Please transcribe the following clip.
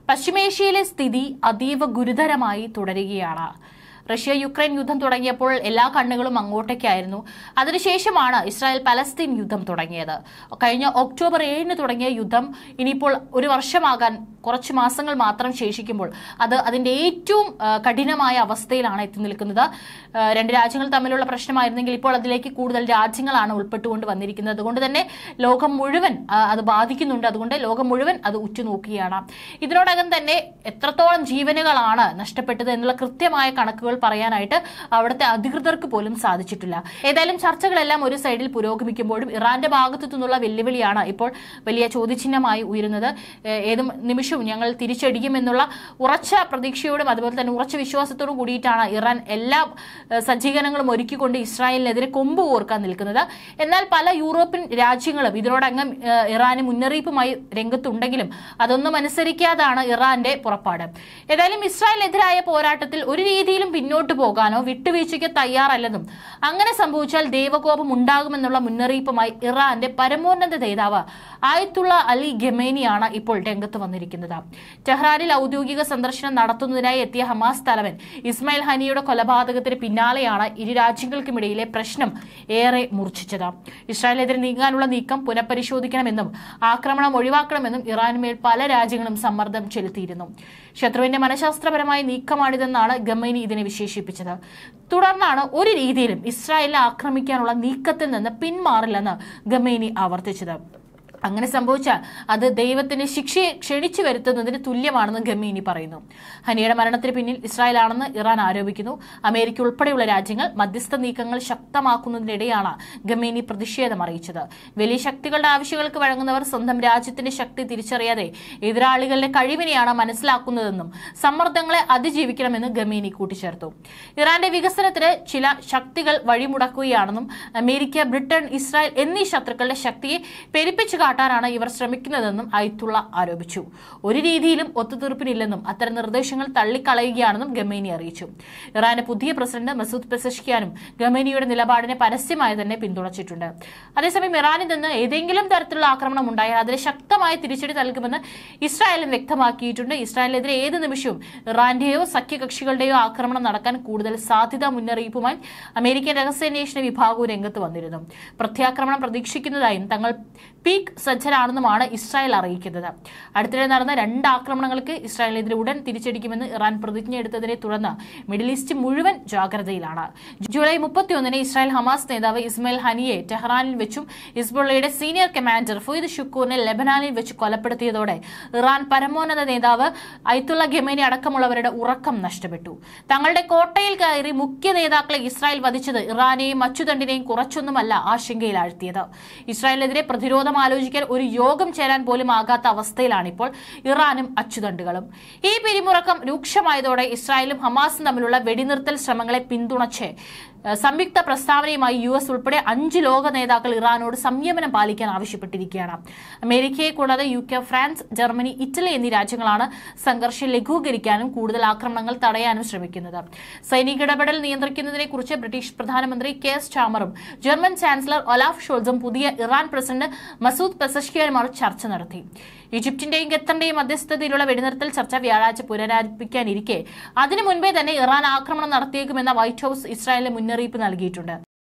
പശ്ചിമേഷ്യയിലെ സ്ഥിതി അതീവ ഗുരുതരമായി തുടരുകയാണ്. റഷ്യ യുക്രൈൻ യുദ്ധം തുടങ്ങിയപ്പോൾ എല്ലാ കണ്ണുകളും അങ്ങോട്ടേക്കായിരുന്നു. അതിനുശേഷമാണ് ഇസ്രായേൽ പലസ്തീൻ യുദ്ധം തുടങ്ങിയത്. കഴിഞ്ഞ ഒക്ടോബർ 7 തുടങ്ങിയ യുദ്ധം ഇനിയിപ്പോൾ ഒരു വർഷമാകാൻ കുറച്ച് മാസങ്ങൾ മാത്രം ശേഷിക്കുമ്പോൾ അത് അതിന്റെ ഏറ്റവും കഠിനമായ അവസ്ഥയിലാണ് എത്തി നിൽക്കുന്നത്. രണ്ട് രാജ്യങ്ങൾ തമ്മിലുള്ള പ്രശ്നമായിരുന്നെങ്കിൽ ഇപ്പോൾ അതിലേക്ക് കൂടുതൽ രാജ്യങ്ങളാണ് ഉൾപ്പെട്ടുകൊണ്ട് വന്നിരിക്കുന്നത്. അതുകൊണ്ട് തന്നെ ലോകം മുഴുവൻ അത് ബാധിക്കുന്നുണ്ട്. അതുകൊണ്ട് ലോകം മുഴുവൻ അത് ഉറ്റുനോക്കുകയാണ്. ഇതിനോടകം തന്നെ എത്രത്തോളം ജീവനുകളാണ് നഷ്ടപ്പെട്ടത് എന്നുള്ള കൃത്യമായ കണക്കുകൾ പറയാനായിട്ട് അവിടുത്തെ അധികൃതർക്ക് പോലും സാധിച്ചിട്ടില്ല. ഏതായാലും ചർച്ചകളെല്ലാം ഒരു സൈഡിൽ പുരോഗമിക്കുമ്പോഴും ഇറാന്റെ ഭാഗത്തു നിന്നുള്ള വെല്ലുവിളിയാണ് ഇപ്പോൾ വലിയ ചോദ്യചിഹ്നമായി ഉയരുന്നത്. ഏത് നിമിഷവും ഞങ്ങൾ തിരിച്ചടിക്കുമെന്നുള്ള ഉറച്ച പ്രതീക്ഷയോടും അതുപോലെ തന്നെ ഉറച്ച വിശ്വാസത്തോടും കൂടിയിട്ടാണ് ഇറാൻ എല്ലാ സജ്ജീകരണങ്ങളും ഒരുക്കിക്കൊണ്ട് ഇസ്രായേലിനെതിരെ കൊമ്പ് കോർക്കാൻ നിൽക്കുന്നത്. എന്നാൽ പല യൂറോപ്യൻ രാജ്യങ്ങളും ഇതിനോടകം ഇറാന് മുന്നറിയിപ്പുമായി രംഗത്തുണ്ടെങ്കിലും അതൊന്നും അനുസരിക്കാതാണ് ഇറാന്റെ പുറപ്പാട്. ഏതായാലും ഇസ്രായേലിനെതിരായ പോരാട്ടത്തിൽ ഒരു രീതിയിലും പിന്നോട്ട് പോകാനോ വിട്ടുവീഴ്ചയ്ക്ക് തയ്യാറല്ലെന്നും അങ്ങനെ സംഭവിച്ചാൽ ദൈവകോപം ഉണ്ടാകുമെന്നുള്ള മുന്നറിയിപ്പുമായി ഇറാന്റെ പരമോന്നത നേതാവ് ആയത്തുള്ള അലി ഖമേനിയാണ് ഇപ്പോൾ രംഗത്ത് വന്നിരിക്കുന്നത്. ടെഹ്റാനിൽ ഔദ്യോഗിക സന്ദർശനം നടത്തുന്നതിനായി എത്തിയ ഹമാസ് തലവൻ ഇസ്മായിൽ ഹനിയുടെ കൊലപാതകത്തിന് പിന്നാലെയാണ് ഇരു രാജ്യങ്ങൾക്കുമിടയിലെ പ്രശ്നം ഏറെ മൂർച്ഛിച്ചത്. ഇസ്രായേലിനെതിരെ നീങ്ങാനുള്ള നീക്കം പുനഃപരിശോധിക്കണമെന്നും ആക്രമണം ഒഴിവാക്കണമെന്നും ഇറാനുമേൽ പല രാജ്യങ്ങളും സമ്മർദ്ദം ചെലുത്തിയിരുന്നു. ശത്രുവിന്റെ മനഃശാസ്ത്രപരമായ നീക്കമാണിതെന്നാണ് ഖമേനി ഇതിനെ വിശേഷിപ്പിച്ചത്. തുടർന്നാണ് ഒരു രീതിയിലും ഇസ്രായേലിനെ ആക്രമിക്കാനുള്ള നീക്കത്തിൽ നിന്ന് പിന്മാറില്ലെന്ന് ഖമേനി ആവർത്തിച്ചത്. അങ്ങനെ സംഭവിച്ചാൽ അത് ദൈവത്തിന്റെ ശിക്ഷയെ ക്ഷണിച്ചു വരുത്തുന്നതിന് തുല്യമാണെന്ന് ഖമേനി പറയുന്നു. ഹനിയുടെ മരണത്തിന് പിന്നിൽ ഇസ്രായേൽ ആണെന്ന് ഇറാൻ ആരോപിക്കുന്നു. അമേരിക്ക ഉൾപ്പെടെയുള്ള രാജ്യങ്ങൾ മധ്യസ്ഥ നീക്കങ്ങൾ ശക്തമാക്കുന്നതിനിടെയാണ് ഖമേനി പ്രതിഷേധം അറിയിച്ചത്. വലിയ ശക്തികളുടെ ആവശ്യങ്ങൾക്ക് വഴങ്ങുന്നവർ സ്വന്തം രാജ്യത്തിന്റെ ശക്തി തിരിച്ചറിയാതെ എതിരാളികളുടെ കഴിവിനെയാണ് മനസ്സിലാക്കുന്നതെന്നും സമ്മർദ്ദങ്ങളെ അതിജീവിക്കണമെന്ന് ഖമേനി കൂട്ടിച്ചേർത്തു. ഇറാന്റെ വികസനത്തിന് ചില ശക്തികൾ വഴിമുടക്കുകയാണെന്നും അമേരിക്ക, ബ്രിട്ടൻ, ഇസ്രായേൽ എന്നീ ശത്രുക്കളുടെ ശക്തിയെ പെരുപ്പിച്ചു ാണ് ഇവർ ശ്രമിക്കുന്നതെന്നും അയത്തുള്ള ആരോപിച്ചു. ഒരു രീതിയിലും ഒത്തുതീർപ്പിനില്ലെന്നും അത്തരം നിർദ്ദേശങ്ങൾ തള്ളിക്കളയുകയാണെന്നും ഖമേനി അറിയിച്ചു. ഇറാന്റെ പുതിയ പ്രസിഡന്റ് മസൂദ് പെസഷ്കിയാനും ഖമേനിയുടെ നിലപാടിനെ പരസ്യമായി തന്നെ പിന്തുണച്ചിട്ടുണ്ട്. അതേസമയം ഇറാനിൽ നിന്ന് ഏതെങ്കിലും തരത്തിലുള്ള ആക്രമണം ഉണ്ടായാൽ അതിന് ശക്തമായ തിരിച്ചടി നൽകുമെന്ന് ഇസ്രായേലും വ്യക്തമാക്കിയിട്ടുണ്ട്. ഇസ്രായേലിനെതിരെ ഏത് നിമിഷവും ഇറാന്റെയോ സഖ്യകക്ഷികളുടെയോ ആക്രമണം നടക്കാൻ കൂടുതൽ സാധ്യതാ മുന്നറിയിപ്പുമായി അമേരിക്കൻ രഹസ്യാന്വേഷണ വിഭാഗവും രംഗത്ത് വന്നിരുന്നു. പ്രത്യാക്രമണം പ്രതീക്ഷിക്കുന്നതായും തങ്ങൾ പീക്ക് സജ്ജരാണെന്നുമാണ് ഇസ്രായേൽ അറിയിക്കുന്നത്. അടുത്തിടെ നടന്ന 2 ആക്രമണങ്ങൾക്ക് ഇസ്രായേലിനെതിരെ ഉടൻ തിരിച്ചടിക്കുമെന്ന് ഇറാൻ പ്രതിജ്ഞയെടുത്തതിനെ തുടർന്ന് മിഡിൽ ഈസ്റ്റ് മുഴുവൻ ജാഗ്രതയിലാണ്. ജൂലൈ 31 ഇസ്രായേൽ ഹമാസ് നേതാവ് ഇസ്മായിൽ ഹനിയെ ടെഹ്റാനിൽ വെച്ചും ഹിസ്ബുള്ളയുടെ സീനിയർ കമാൻഡർ ഫുയ്ദ് ഷുക്കൂറിനെ ലെബനാനിൽ വെച്ച് കൊലപ്പെടുത്തിയതോടെ ഇറാൻ പരമോന്നത നേതാവ് അയത്തുള്ള ഖമേനി അടക്കമുള്ളവരുടെ ഉറക്കം നഷ്ടപ്പെട്ടു. തങ്ങളുടെ കോട്ടയിൽ കയറി മുഖ്യ നേതാക്കളെ ഇസ്രായേൽ വധിച്ചത് ഇറാനെയും അച്ചുതണ്ടിനെയും കുറച്ചൊന്നുമല്ല ആശങ്കയിലാഴ്ത്തിയത്. ഇസ്രായേലിനെതിരെ പ്രതിരോധം ആലോചിക്കാൻ ഒരു യോഗം ചേരാൻ പോലും ആകാത്ത അവസ്ഥയിലാണിപ്പോൾ ഇറാനും അച്ചുതണ്ടുകളും. ഈ പിരിമുറക്കം രൂക്ഷമായതോടെ ഇസ്രായേലും ഹമാസും തമ്മിലുള്ള വെടിനിർത്തൽ ശ്രമങ്ങളെ പിന്തുണച്ച് സംയുക്ത പ്രസ്താവനയുമായി US ഉൾപ്പെടെ 5 ലോക നേതാക്കൾ ഇറാനോട് സംയമനം പാലിക്കാൻ ആവശ്യപ്പെട്ടിരിക്കുകയാണ്. അമേരിക്കയെ കൂടാതെ UK, ഫ്രാൻസ്, ജർമ്മനി, ഇറ്റലി എന്നീ രാജ്യങ്ങളാണ് സംഘർഷം ലഘൂകരിക്കാനും കൂടുതൽ ആക്രമണങ്ങൾ തടയാനും ശ്രമിക്കുന്നത്. സൈനിക ഇടപെടൽ നിയന്ത്രിക്കുന്നതിനെ കുറിച്ച് ബ്രിട്ടീഷ് പ്രധാനമന്ത്രി കെയർ സ്റ്റാമറും ജർമ്മൻ ചാൻസലർ ഒലാഫ് ഷോൾസും പുതിയ ഇറാൻ പ്രസിഡന്റ് മസൂദ് പെസഷ്കിയാനുമായി ചർച്ച നടത്തി. ഈജിപ്തിന്റെയും ഖത്തറിന്റെയും മധ്യസ്ഥതയിലുള്ള വെടിനിർത്തൽ ചർച്ച വ്യാഴാഴ്ച പുനരാരംഭിക്കാനിരിക്കെ അതിനു മുൻപേ തന്നെ ഇറാൻ ആക്രമണം നടത്തിയേക്കുമെന്ന വൈറ്റ് ഹൌസ് ഇസ്രായേലിന് മുന്നറിയിപ്പ് നൽകിയിട്ടുണ്ട്.